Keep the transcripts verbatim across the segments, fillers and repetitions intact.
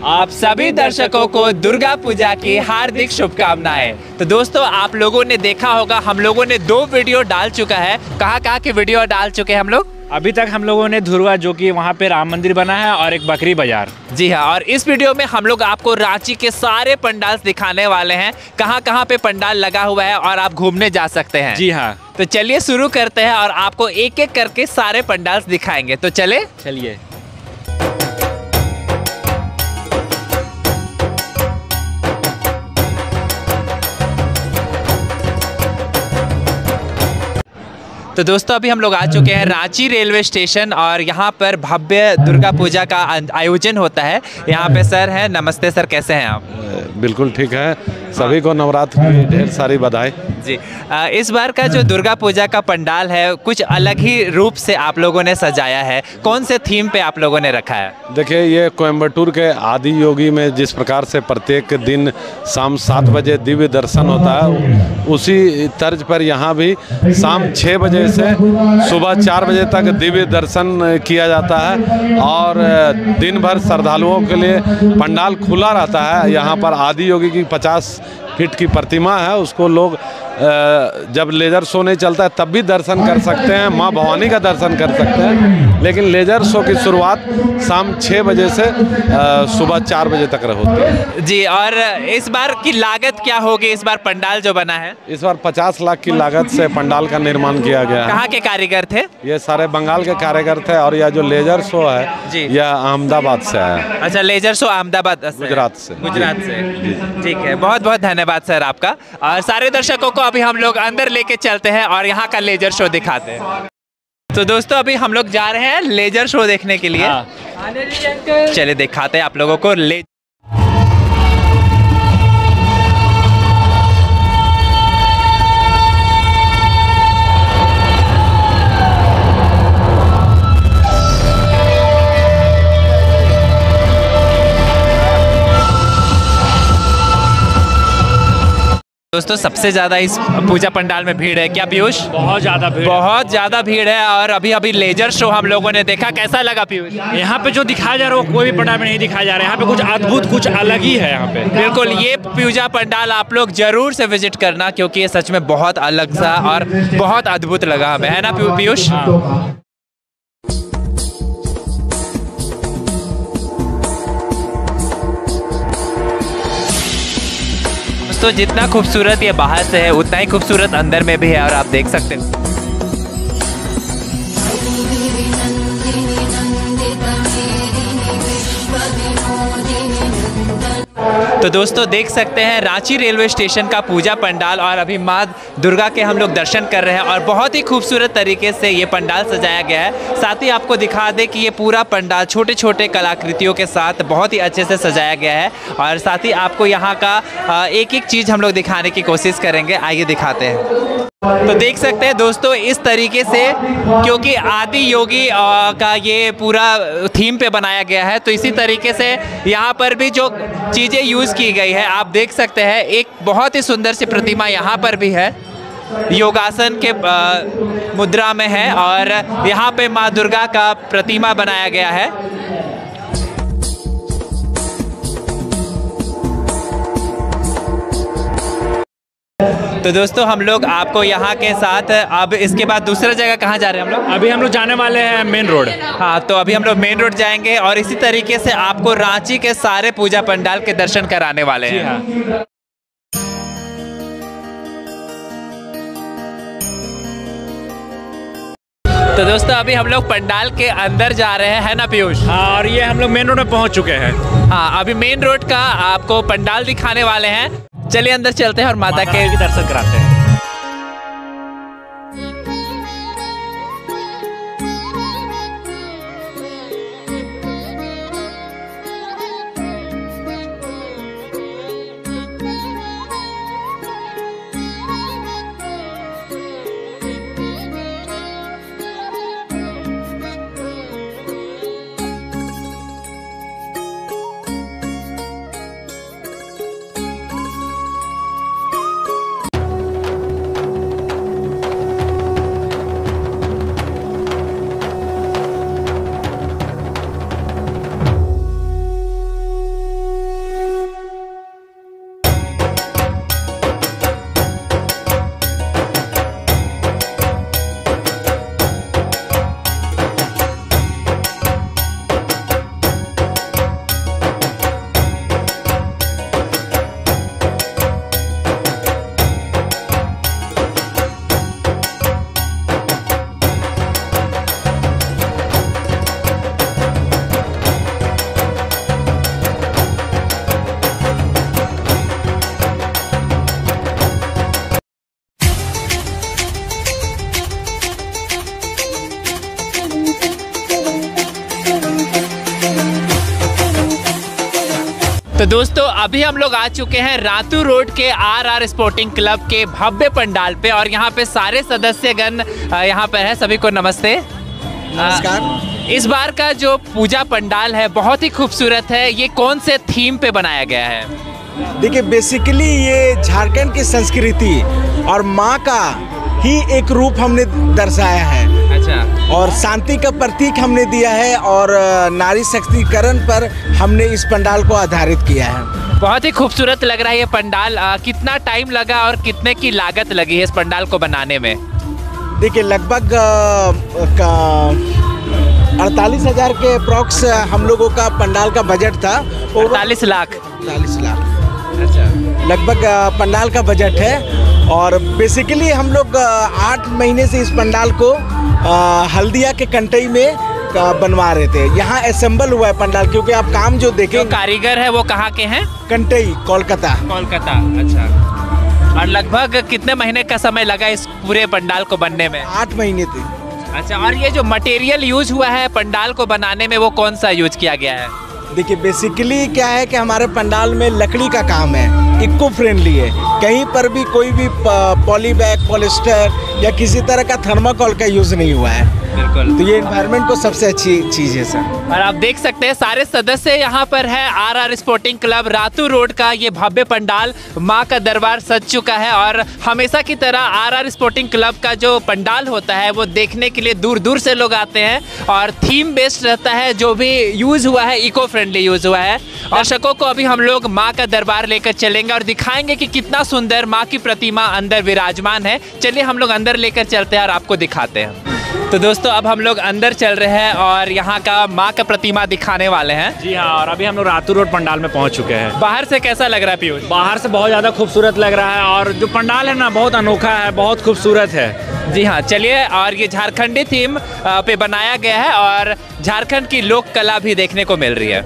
आप सभी दर्शकों को दुर्गा पूजा की हार्दिक शुभकामनाएं। तो दोस्तों, आप लोगों ने देखा होगा हम लोगों ने दो वीडियो डाल चुका है। कहाँ कहाँ के वीडियो डाल चुके हैं हम लोग? अभी तक हम लोगों ने धुरवा, जो कि वहाँ पे राम मंदिर बना है, और एक बकरी बाजार। जी हाँ, और इस वीडियो में हम लोग आपको रांची के सारे पंडाल दिखाने वाले हैं, कहाँ कहाँ पे पंडाल लगा हुआ है और आप घूमने जा सकते हैं। जी हाँ, तो चलिए शुरू करते हैं और आपको एक एक करके सारे पंडाल दिखाएंगे। तो चले चलिए। तो दोस्तों, अभी हम लोग आ चुके हैं रांची रेलवे स्टेशन और यहाँ पर भव्य दुर्गा पूजा का आयोजन होता है। यहाँ पे सर हैं। नमस्ते सर, कैसे हैं आप? बिल्कुल ठीक है, सभी को नवरात्र की ढेर सारी बधाई। जी, इस बार का जो दुर्गा पूजा का पंडाल है कुछ अलग ही रूप से आप लोगों ने सजाया है। कौन से थीम पे आप लोगों ने रखा है? देखिए, ये कोयम्बटूर के आदि योगी में जिस प्रकार से प्रत्येक दिन शाम सात बजे दिव्य दर्शन होता है, उसी तर्ज पर यहाँ भी शाम छः बजे से सुबह चार बजे तक दिव्य दर्शन किया जाता है और दिन भर श्रद्धालुओं के लिए पंडाल खुला रहता है। यहाँ पर आदि योगी की पचास फीट की प्रतिमा है, उसको लोग जब लेज़र शो नहीं चलता है तब भी दर्शन कर सकते हैं, माँ भवानी का दर्शन कर सकते हैं। लेकिन लेज़र शो की शुरुआत शाम छः बजे से सुबह चार बजे तक होती है। जी, और इस बार की लागत क्या होगी? इस बार पंडाल जो बना है, इस बार पचास लाख की लागत से पंडाल का निर्माण किया गया है। कहाँ के कारीगर थे? ये सारे बंगाल के कारीगर थे, और यह जो लेज़र शो है यह अहमदाबाद से है। अच्छा, लेज़र शो अहमदाबाद, गुजरात से। गुजरात से, ठीक है। बहुत बहुत धन्यवाद सर आपका। और सारे दर्शकों को अभी हम लोग अंदर लेके चलते हैं और यहाँ का लेजर शो दिखाते हैं। तो दोस्तों, अभी हम लोग जा रहे हैं लेजर शो देखने के लिए। हाँ। चलिए दिखाते हैं आप लोगों को ले दोस्तों, सबसे ज्यादा इस पूजा पंडाल में भीड़ है क्या पीयूष? बहुत ज्यादा भीड़ बहुत ज्यादा भीड़ है। और अभी अभी लेजर शो हम लोगों ने देखा, कैसा लगा पीयूष? यहाँ पे जो दिखाया जा रहा है वो कोई भी पंडाल में नहीं दिखाया जा रहा है। यहाँ पे कुछ अद्भुत, कुछ अलग ही है यहाँ पे। बिल्कुल, ये पूजा पंडाल आप लोग जरूर से विजिट करना, क्योंकि ये सच में बहुत अलग सा और बहुत अद्भुत लगा हमें, है ना पीयूष? तो जितना खूबसूरत ये बाहर से है उतना ही खूबसूरत अंदर में भी है, और आप देख सकते हो। तो दोस्तों, देख सकते हैं रांची रेलवे स्टेशन का पूजा पंडाल, और अभी माँ दुर्गा के हम लोग दर्शन कर रहे हैं और बहुत ही खूबसूरत तरीके से ये पंडाल सजाया गया है। साथ ही आपको दिखा दें कि ये पूरा पंडाल छोटे छोटे कलाकृतियों के साथ बहुत ही अच्छे से सजाया गया है। और साथ ही आपको यहाँ का एक एक चीज़ हम लोग दिखाने की कोशिश करेंगे। आइए दिखाते हैं। तो देख सकते हैं दोस्तों, इस तरीके से, क्योंकि आदि योगी का ये पूरा थीम पे बनाया गया है, तो इसी तरीके से यहाँ पर भी जो चीज़ें यूज़ की गई है आप देख सकते हैं। एक बहुत ही सुंदर सी प्रतिमा यहाँ पर भी है, योगासन के मुद्रा में है, और यहाँ पे माँ दुर्गा का प्रतिमा बनाया गया है। तो दोस्तों, हम लोग आपको यहाँ के साथ अब इसके बाद दूसरा जगह कहाँ जा रहे हैं हम लोग? अभी हम लोग जाने वाले हैं मेन रोड। हाँ, तो अभी हम लोग मेन रोड जाएंगे और इसी तरीके से आपको रांची के सारे पूजा पंडाल के दर्शन कराने वाले हैं। हाँ। तो दोस्तों, अभी हम लोग पंडाल के अंदर जा रहे हैं, है ना पीयूष? हाँ, और ये हम लोग मेन रोड में पहुंच चुके हैं। हाँ, अभी मेन रोड का आपको पंडाल दिखाने वाले हैं। चलिए अंदर चलते हैं और माता, माता के दर्शन कराते हैं। दोस्तों अभी हम लोग आ चुके हैं रातू रोड के आर आर स्पोर्टिंग क्लब के भव्य पंडाल पे और यहाँ पे सारे सदस्यगण यहाँ पे है। सभी को नमस्ते, नमस्कार। इस बार का जो पूजा पंडाल है बहुत ही खूबसूरत है। ये कौन से थीम पे बनाया गया है? देखिए, बेसिकली ये झारखंड की संस्कृति और माँ का ही एक रूप हमने दर्शाया है। अच्छा। और शांति का प्रतीक हमने दिया है और नारी शक्तिकरण पर हमने इस पंडाल को आधारित किया है। बहुत ही खूबसूरत लग रहा है ये पंडाल। आ, कितना टाइम लगा और कितने की लागत लगी है इस पंडाल को बनाने में? देखिए, लगभग अड़तालीस हजार के अप्रॉक्स हम लोगों का पंडाल का बजट था। अड़तालीस लाख अड़तालीस लाख अच्छा लगभग पंडाल का बजट है। और बेसिकली हम लोग आठ महीने से इस पंडाल को आ, हल्दिया के कंटई में बनवा रहे थे। यहाँ असेंबल हुआ है पंडाल, क्योंकि आप काम जो देखें, जो कारीगर है वो कहाँ के हैं? कंटई, कोलकाता। कोलकाता, अच्छा। और लगभग कितने महीने का समय लगा इस पूरे पंडाल को बनने में? आठ महीने थे। अच्छा, और ये जो मटेरियल यूज हुआ है पंडाल को बनाने में वो कौन सा यूज किया गया है? देखिए, बेसिकली क्या है कि हमारे पंडाल में लकड़ी का काम है, इको फ्रेंडली है। कहीं पर भी कोई भी पॉली बैग, पॉलिस्टर या किसी तरह का थर्माकोल का यूज़ नहीं हुआ है। बिल्कुल। तो ये एनवायरनमेंट को सबसे अच्छी चीज़ है सर। और आप देख सकते हैं सारे सदस्य यहाँ पर है। R R sporting club Ratu road का ये भव्य पंडाल, माँ का दरबार सज चुका है। और हमेशा की तरह आर आर स्पोर्टिंग क्लब का जो पंडाल होता है वो देखने के लिए दूर दूर से लोग आते हैं और थीम बेस्ड रहता है। जो भी यूज़ हुआ है इको फ्रेंडली यूज़ हुआ है। दर्शकों को अभी हम लोग माँ का दरबार लेकर चलेंगे और दिखाएंगे कि कितना सुंदर माँ की प्रतिमा अंदर विराजमान है। चलिए हम लोग अंदर लेकर चलते हैं और आपको दिखाते हैं। तो दोस्तों अब हम लोग अंदर चल रहे हैं और यहाँ का माँ का प्रतिमा दिखाने वाले हैं। जी हाँ, और अभी हम लोग रातू रोड पंडाल में पहुँच चुके हैं। बाहर से कैसा लग रहा है पीयूष? बाहर से बहुत ज़्यादा खूबसूरत लग रहा है और जो पंडाल है ना बहुत अनोखा है, बहुत खूबसूरत है। जी हाँ, चलिए। और ये झारखंडी थीम पे बनाया गया है और झारखंड की लोक कला भी देखने को मिल रही है।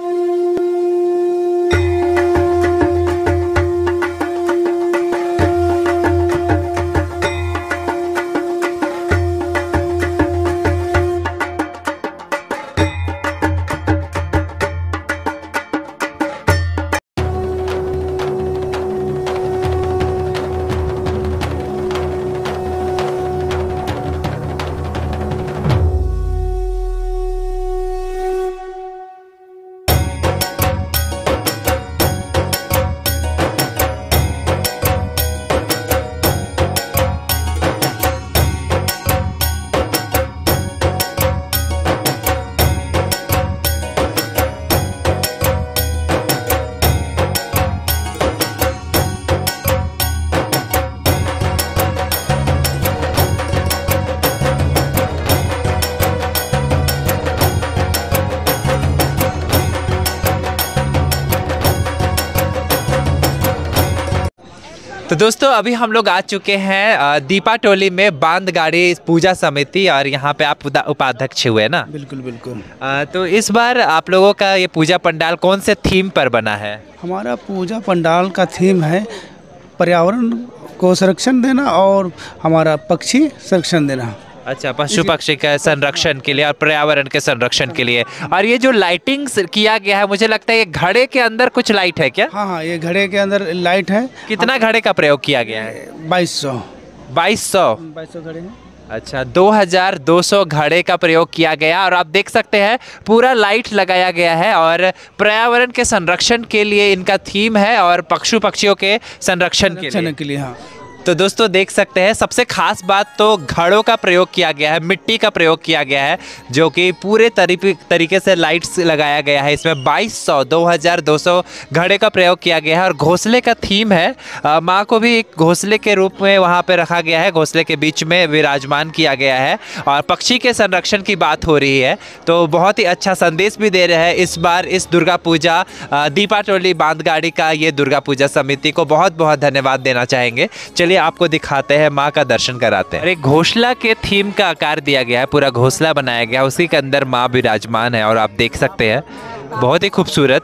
तो दोस्तों अभी हम लोग आ चुके हैं दीपा टोली में बांध गाड़ी पूजा समिति और यहाँ पे आप उपाध्यक्ष हुए ना? बिल्कुल बिल्कुल। आ, तो इस बार आप लोगों का ये पूजा पंडाल कौन से थीम पर बना है? हमारा पूजा पंडाल का थीम है पर्यावरण को संरक्षण देना और हमारा पक्षी संरक्षण देना। अच्छा, पशु पक्षी के संरक्षण के लिए और पर्यावरण के संरक्षण के लिए। और ये जो लाइटिंग किया गया है, मुझे लगता है ये घड़े के अंदर कुछ लाइट है क्या? हाँ हाँ, ये घड़े के अंदर लाइट है। कितना घड़े का प्रयोग किया गया है? बाईस सौ बाईस सौ बाईस सौ घड़े हैं। अच्छा, दो हज़ार दो सौ घड़े का प्रयोग किया गया और आप देख सकते हैं पूरा लाइट लगाया गया है और पर्यावरण के संरक्षण के लिए इनका थीम है और पशु पक्षियों के संरक्षण के लिए, के लिए हाँ। तो दोस्तों देख सकते हैं सबसे खास बात तो घड़ों का प्रयोग किया गया है, मिट्टी का प्रयोग किया गया है, जो कि पूरे तरीके से लाइट्स लगाया गया है। इसमें बाईस सौ दो हज़ार दो सौ घड़े का प्रयोग किया गया है और घोंसले का थीम है। माँ को भी एक घोंसले के रूप में वहाँ पे रखा गया है, घोंसले के बीच में विराजमान किया गया है और पक्षी के संरक्षण की बात हो रही है। तो बहुत ही अच्छा संदेश भी दे रहे हैं इस बार इस दुर्गा पूजा दीपा टोली बांधगाड़ी का ये दुर्गा पूजा समिति को बहुत बहुत धन्यवाद देना चाहेंगे। चलिए आपको दिखाते हैं, माँ का दर्शन कराते हैं। एक घोंसला के थीम का आकार दिया गया है, पूरा घोंसला बनाया गया, उसी के अंदर माँ विराजमान है और आप देख सकते हैं बहुत ही खूबसूरत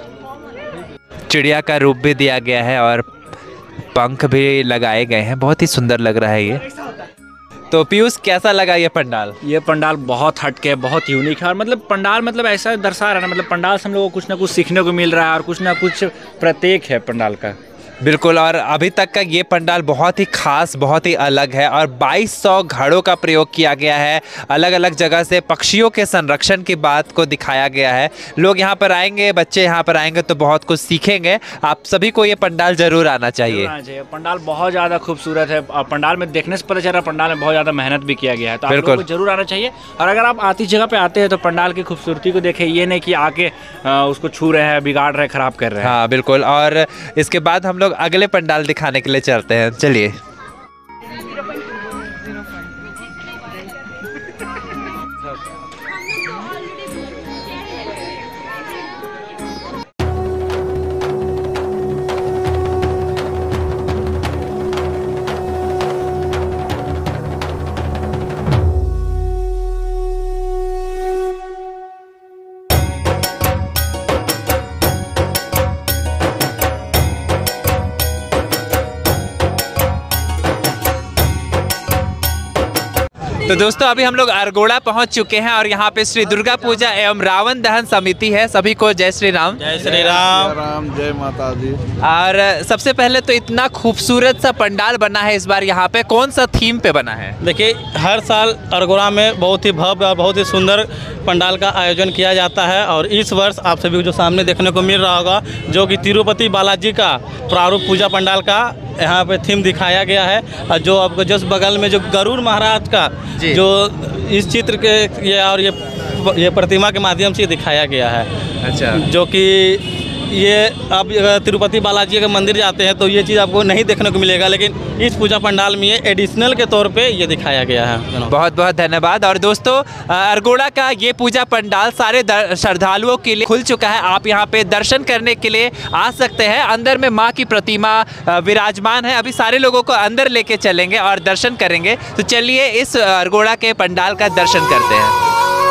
चिड़िया का रूप भी दिया गया है और पंख भी लगाए गए हैं। बहुत ही सुंदर लग रहा है ये। तो पीयूष कैसा लगा ये पंडाल? ये पंडाल बहुत हटके, बहुत यूनिक है और मतलब पंडाल मतलब ऐसा दर्शा रहा है ना, मतलब पंडाल से हम लोगों को कुछ ना कुछ सीखने को मिल रहा है और कुछ ना कुछ प्रत्येक है पंडाल का। बिल्कुल, और अभी तक का ये पंडाल बहुत ही खास, बहुत ही अलग है और बाईस सौ घड़ों का प्रयोग किया गया है। अलग अलग जगह से पक्षियों के संरक्षण की बात को दिखाया गया है। लोग यहाँ पर आएंगे, बच्चे यहाँ पर आएंगे तो बहुत कुछ सीखेंगे। आप सभी को ये पंडाल जरूर आना चाहिए। आना चाहिए। पंडाल बहुत ज़्यादा खूबसूरत है और पंडाल में देखने से पता चल रहा है पंडाल में बहुत ज़्यादा मेहनत भी किया गया है, तो आप लोगों को जरूर आना चाहिए। और अगर आप आती जगह पे आते हैं तो पंडाल की खूबसूरती को देखें, ये नहीं कि आके उसको छू रहे हैं, बिगाड़ रहे हैं, खराब कर रहे हैं। हाँ बिल्कुल, और इसके बाद हम लोग अगले पंडाल दिखाने के लिए चलते हैं। चलिए। तो दोस्तों अभी हम लोग अरगोड़ा पहुंच चुके हैं और यहाँ पे श्री दुर्गा पूजा एवं रावण दहन समिति है। सभी को जय श्री राम। जय श्री राम। राम जय माता दी। और सबसे पहले तो इतना खूबसूरत सा पंडाल बना है इस बार, यहाँ पे कौन सा थीम पे बना है? देखिए, हर साल अरगोड़ा में बहुत ही भव्य और बहुत ही सुंदर पंडाल का आयोजन किया जाता है और इस वर्ष आप सभी को जो सामने देखने को मिल रहा होगा, जो कि तिरुपति बालाजी का प्रारूप पूजा पंडाल का यहाँ पे थीम दिखाया गया है। और जो आपको जस्ट बगल में जो गरुड़ महाराज का जो इस चित्र के ये और ये ये प्रतिमा के माध्यम से दिखाया गया है। अच्छा, जो कि ये आप तिरुपति बालाजी के मंदिर जाते हैं तो ये चीज़ आपको नहीं देखने को मिलेगा, लेकिन इस पूजा पंडाल में ये एडिशनल के तौर पे ये दिखाया गया है। बहुत बहुत धन्यवाद। और दोस्तों अरगोड़ा का ये पूजा पंडाल सारे श्रद्धालुओं के लिए खुल चुका है। आप यहाँ पे दर्शन करने के लिए आ सकते हैं। अंदर में माँ की प्रतिमा विराजमान है। अभी सारे लोगों को अंदर लेके चलेंगे और दर्शन करेंगे। तो चलिए इस अरगोड़ा के पंडाल का दर्शन करते हैं।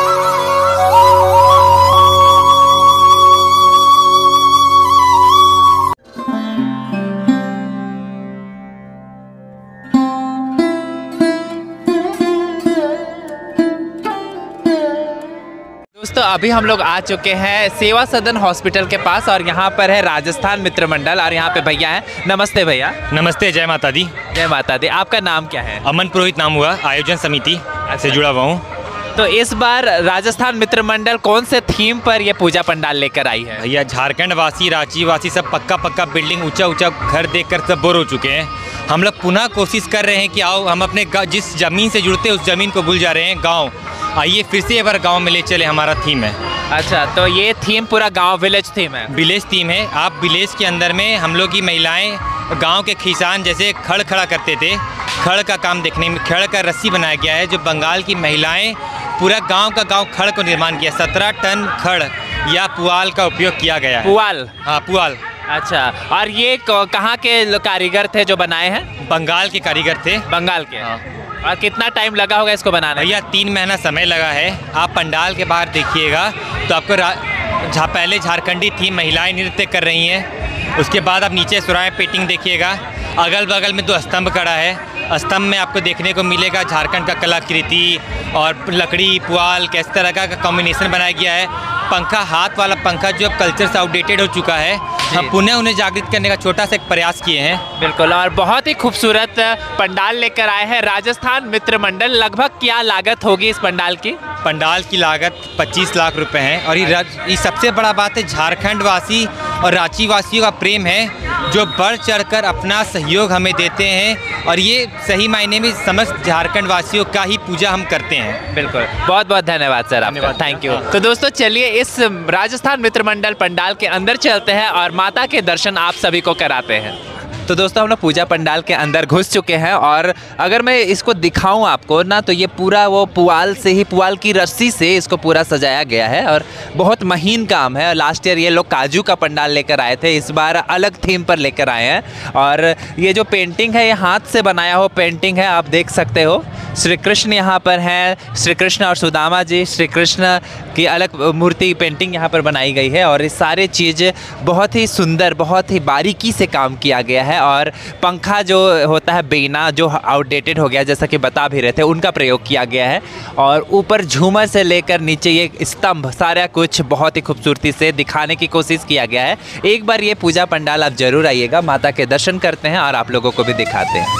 दोस्तों अभी हम लोग आ चुके हैं सेवा सदन हॉस्पिटल के पास और यहाँ पर है राजस्थान मित्र मंडल और यहाँ पे भैया हैं। नमस्ते भैया। नमस्ते, जय माता दी। जय माता दी। आपका नाम क्या है? अमन पुरोहित नाम हुआ, आयोजन समिति से जुड़ा हुआ हूँ। तो इस बार राजस्थान मित्र मंडल कौन से थीम पर ये पूजा पंडाल लेकर आई है? भैया झारखंड वासी, रांची वासी सब पक्का पक्का बिल्डिंग, ऊंचा ऊंचा घर देखकर सब बोर हो चुके हैं। हम लोग पुनः कोशिश कर रहे हैं कि आओ हम अपने जिस ज़मीन से जुड़ते हैं उस ज़मीन को भूल जा रहे हैं, गाँव। आइए फिर से एक बार गाँव में ले चले, हमारा थीम है। अच्छा, तो ये थीम पूरा गांव विलेज थीम है? विलेज थीम है। आप विलेज के अंदर में हम लोग की महिलाएं गांव के किसान जैसे खड़ खड़ा करते थे, खड़ का काम देखने में, खड़ का रस्सी बनाया गया है। जो बंगाल की महिलाएं पूरा गांव का गांव खड़ को निर्माण किया। सत्रह टन खड़ या पुआल का उपयोग किया गया है। पुआल? हाँ, पुआल। अच्छा, और ये कहाँ के कारीगर थे जो बनाए हैं? बंगाल के कारीगर थे। बंगाल के? हाँ। और कितना टाइम लगा होगा इसको बनाने? भैया तीन महीना समय लगा है। आप पंडाल के बाहर देखिएगा तो आपको जहाँ पहले झारखंडी थी महिलाएं नृत्य कर रही हैं, उसके बाद आप नीचे सुराय पेंटिंग देखिएगा। अगल बगल में दो स्तंभ खड़ा है। स्तंभ में आपको देखने को मिलेगा झारखंड का कलाकृति और लकड़ी, पुआल, किस तरह का कॉम्बिनेशन बनाया गया है। पंखा, हाथ वाला पंखा जो अब कल्चर से आउटडेटेड हो चुका है, हम पुनः उन्हें जागृत करने का छोटा सा एक प्रयास किए हैं। बिल्कुल, और बहुत ही खूबसूरत पंडाल लेकर आए हैं राजस्थान मित्र मंडल। लगभग क्या लागत होगी इस पंडाल की? पंडाल की लागत पच्चीस लाख रुपए है। और ये ये सबसे बड़ा बात है, झारखंड वासी और रांची वासियों का प्रेम है जो बढ़ चढ़कर अपना सहयोग हमें देते हैं और ये सही मायने में समस्त झारखंड वासियों का ही पूजा हम करते हैं। बिल्कुल, बहुत बहुत धन्यवाद सर आपका, थैंक यू। तो दोस्तों चलिए इस राजस्थान मित्र मंडल पंडाल के अंदर चलते हैं और माता के दर्शन आप सभी को कराते हैं। तो दोस्तों हम लोग पूजा पंडाल के अंदर घुस चुके हैं और अगर मैं इसको दिखाऊं आपको ना, तो ये पूरा वो पुआल से ही, पुआल की रस्सी से इसको पूरा सजाया गया है और बहुत महीन काम है। लास्ट ईयर ये लोग काजू का पंडाल लेकर आए थे, इस बार अलग थीम पर लेकर आए हैं। और ये जो पेंटिंग है ये हाथ से बनाया हुआ पेंटिंग है, आप देख सकते हो। श्री कृष्ण यहाँ पर हैं, श्री कृष्ण और सुदामा जी, श्री कृष्ण की अलग मूर्ति पेंटिंग यहाँ पर बनाई गई है और ये सारे चीज़ बहुत ही सुंदर, बहुत ही बारीकी से काम किया गया है। और पंखा जो होता है बेना, जो आउटडेटेड हो गया जैसा कि बता भी रहे थे, उनका प्रयोग किया गया है। और ऊपर झूमर से लेकर नीचे ये स्तंभ, सारा कुछ बहुत ही खूबसूरती से दिखाने की कोशिश किया गया है। एक बार ये पूजा पंडाल आप जरूर आइएगा, माता के दर्शन करते हैं और आप लोगों को भी दिखाते हैं।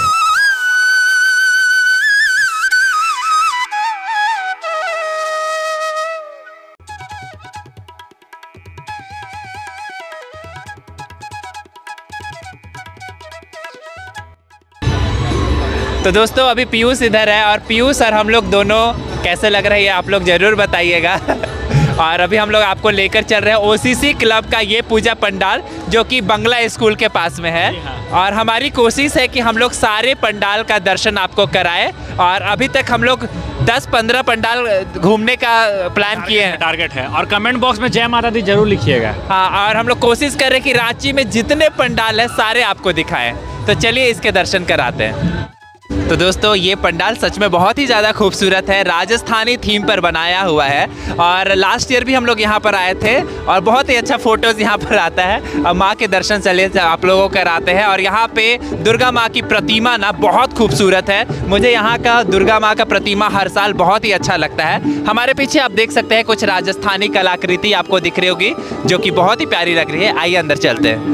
तो दोस्तों अभी पीयूष इधर है और पीयूष और हम लोग दोनों कैसे लग रहा है ये आप लोग ज़रूर बताइएगा। और अभी हम लोग आपको लेकर चल रहे हैं ओसीसी क्लब का ये पूजा पंडाल जो कि बंगला स्कूल के पास में है। और हमारी कोशिश है कि हम लोग सारे पंडाल का दर्शन आपको कराएं। और अभी तक हम लोग दस पंद्रह पंडाल घूमने का प्लान किए हैं, टारगेट है। और कमेंट बॉक्स में जय माता दी जरूर लिखिएगा। हाँ, और हम लोग कोशिश कर रहे हैं कि रांची में जितने पंडाल है सारे आपको दिखाएं। तो चलिए इसके दर्शन कराते हैं। तो दोस्तों ये पंडाल सच में बहुत ही ज़्यादा खूबसूरत है, राजस्थानी थीम पर बनाया हुआ है। और लास्ट ईयर भी हम लोग यहाँ पर आए थे और बहुत ही अच्छा फोटोज़ यहाँ पर आता है। और माँ के दर्शन चलिए आप लोगों को कराते हैं। और यहाँ पे दुर्गा माँ की प्रतिमा ना बहुत खूबसूरत है। मुझे यहाँ का दुर्गा माँ का प्रतिमा हर साल बहुत ही अच्छा लगता है। हमारे पीछे आप देख सकते हैं कुछ राजस्थानी कलाकृति आपको दिख रही होगी जो कि बहुत ही प्यारी लग रही है। आइए अंदर चलते हैं।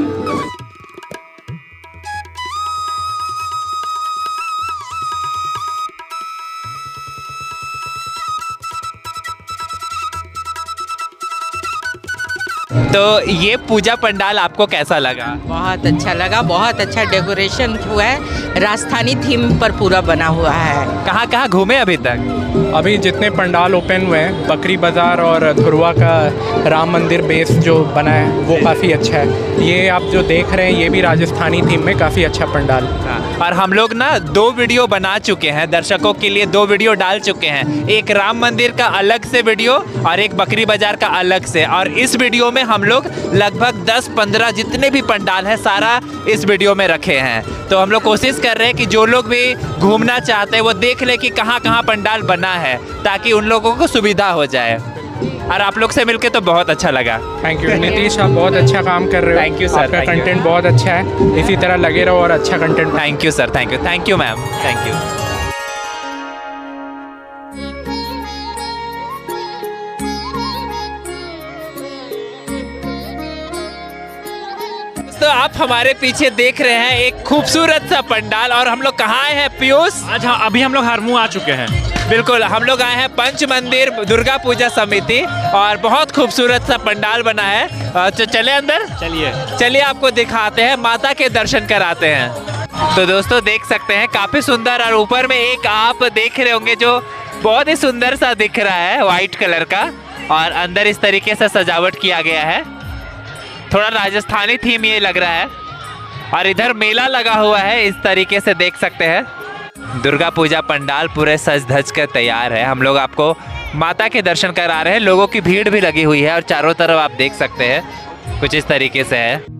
तो ये पूजा पंडाल आपको कैसा लगा? बहुत अच्छा लगा, बहुत अच्छा डेकोरेशन हुआ है, राजस्थानी थीम पर पूरा बना हुआ है। कहाँ कहाँ घूमे अभी तक? अभी जितने पंडाल ओपन हुए हैं, बकरी बाज़ार और धुरवा का राम मंदिर बेस जो बना है वो काफ़ी अच्छा है। ये आप जो देख रहे हैं ये भी राजस्थानी थीम में काफ़ी अच्छा पंडाल। और हम लोग ना दो वीडियो बना चुके हैं, दर्शकों के लिए दो वीडियो डाल चुके हैं, एक राम मंदिर का अलग से वीडियो और एक बकरी बाज़ार का अलग से। और इस वीडियो में हम लोग लगभग दस पंद्रह जितने भी पंडाल है सारा इस वीडियो में रखे हैं। तो हम लोग कोशिश कर रहे हैं कि जो लोग भी घूमना चाहते हैं वो देख ले कि कहाँ कहाँ पंडाल बना है, ताकि उन लोगों को सुविधा हो जाए। और आप लोग से मिलके तो बहुत अच्छा लगा। थैंक यू नीतीश, आप बहुत अच्छा काम कर रहे हो। थैंक यू सर, आपका कंटेंट बहुत अच्छा है, इसी तरह लगे रहो और अच्छा content. Thank you sir, thank you, thank you ma'am, thank you. तो आप हमारे पीछे देख रहे हैं एक खूबसूरत सा पंडाल। और हम लोग कहाँ आए हैं पीयूष? आज हाँ, अभी हम लोग हरमू आ चुके हैं। बिल्कुल, हम लोग आए हैं पंच मंदिर दुर्गा पूजा समिति और बहुत खूबसूरत सा पंडाल बना है। तो चले अंदर, चलिए चलिए आपको दिखाते हैं, माता के दर्शन कराते हैं। तो दोस्तों देख सकते हैं काफ़ी सुंदर, और ऊपर में एक आप देख रहे होंगे जो बहुत ही सुंदर सा दिख रहा है वाइट कलर का, और अंदर इस तरीके से सजावट किया गया है, थोड़ा राजस्थानी थीम ये लग रहा है। और इधर मेला लगा हुआ है, इस तरीके से देख सकते हैं। दुर्गा पूजा पंडाल पूरे सज धज कर तैयार है। हम लोग आपको माता के दर्शन करा रहे हैं, लोगों की भीड़ भी लगी हुई है और चारों तरफ आप देख सकते हैं कुछ इस तरीके से है।